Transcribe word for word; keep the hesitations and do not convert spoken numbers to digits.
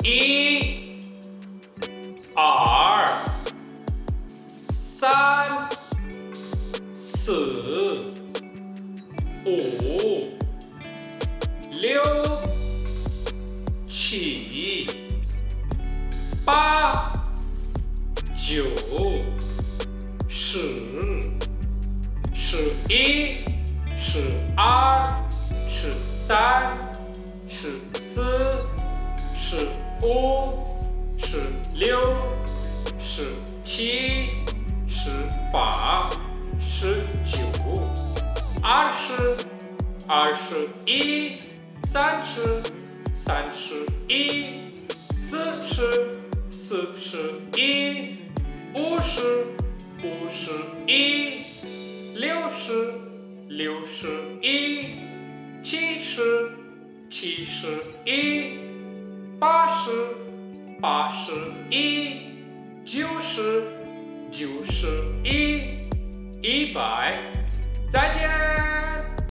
一、二、三、四、五、六、七、八、九、十、十一、十二、十三、十四、十五、十六、十七、十八、十九、二十、二十一、三十、三十一、四十、四十一、五十、五十一、六十、六十一、七十、七十一、八十、八十一、九十、九十一、一百，再见。